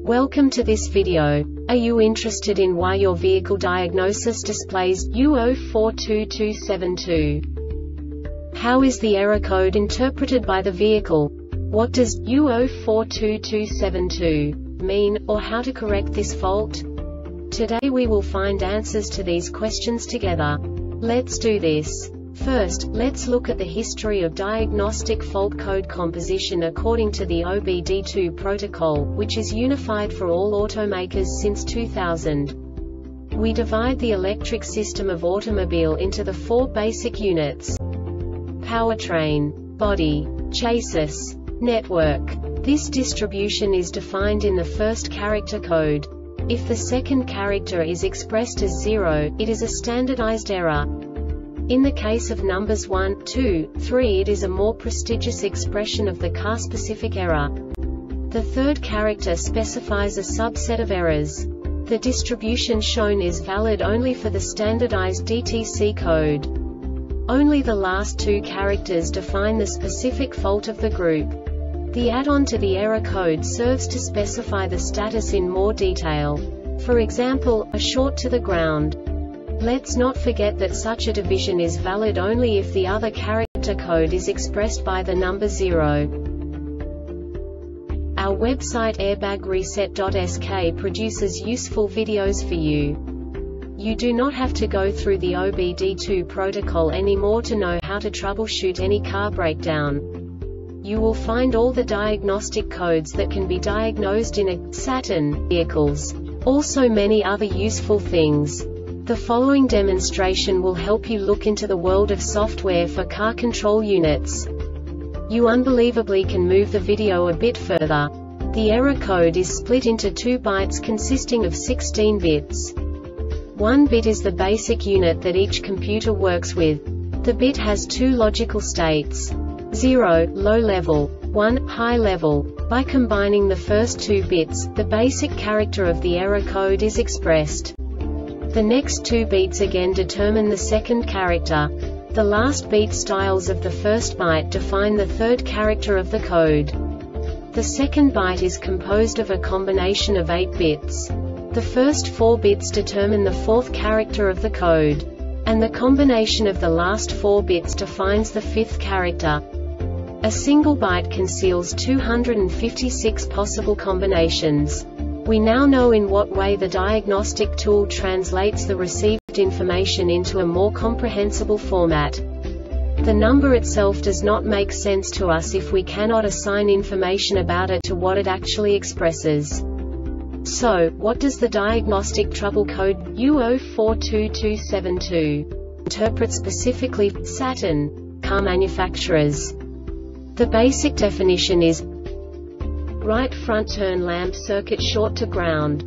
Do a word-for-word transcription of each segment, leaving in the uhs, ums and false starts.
Welcome to this video. Are you interested in why your vehicle diagnosis displays U zero four two two seven two? How is the error code interpreted by the vehicle? What does U zero four two two seven two mean, or how to correct this fault? Today we will find answers to these questions together. Let's do this. First, let's look at the history of diagnostic fault code composition according to the O B D two protocol, which is unified for all automakers since two thousand. We divide the electric system of automobile into the four basic units: powertrain, body, chassis, network. This distribution is defined in the first character code. If the second character is expressed as zero, it is a standardized error. In the case of numbers one, two, three, it is a more prestigious expression of the car-specific error. The third character specifies a subset of errors. The distribution shown is valid only for the standardized D T C code. Only the last two characters define the specific fault of the group. The add-on to the error code serves to specify the status in more detail. For example, a short to the ground. Let's not forget that such a division is valid only if the other character code is expressed by the number zero. Our website airbag reset dot S K produces useful videos for you. You do not have to go through the O B D two protocol anymore to know how to troubleshoot any car breakdown. You will find all the diagnostic codes that can be diagnosed in a Saturn vehicles. Also many other useful things. The following demonstration will help you look into the world of software for car control units. You unbelievably can move the video a bit further. The error code is split into two bytes consisting of sixteen bits. One bit is the basic unit that each computer works with. The bit has two logical states: zero, low level, one, high level. By combining the first two bits, the basic character of the error code is expressed. The next two beats again determine the second character. The last beat styles of the first byte define the third character of the code. The second byte is composed of a combination of eight bits. The first four bits determine the fourth character of the code. And the combination of the last four bits defines the fifth character. A single byte conceals two hundred fifty-six possible combinations. We now know in what way the diagnostic tool translates the received information into a more comprehensible format. The number itself does not make sense to us if we cannot assign information about it to what it actually expresses. So, what does the diagnostic trouble code U zero four two two seven two interpret specifically for Saturn car manufacturers? The basic definition is right front turn lamp circuit short to ground.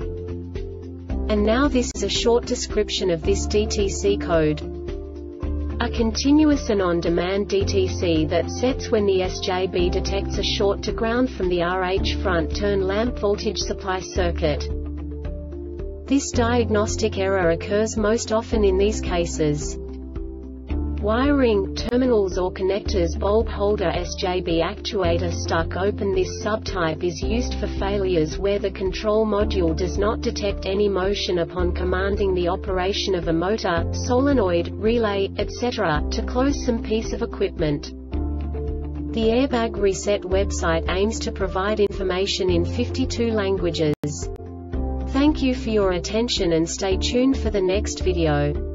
And now this is a short description of this D T C code. A continuous and on-demand D T C that sets when the S J B detects a short to ground from the R H front turn lamp voltage supply circuit. This diagnostic error occurs most often in these cases: wiring, terminals or connectors, bulb holder, S J B actuator stuck open. This subtype is used for failures where the control module does not detect any motion upon commanding the operation of a motor, solenoid, relay, et cetera, to close some piece of equipment. The Airbag Reset website aims to provide information in fifty-two languages. Thank you for your attention and stay tuned for the next video.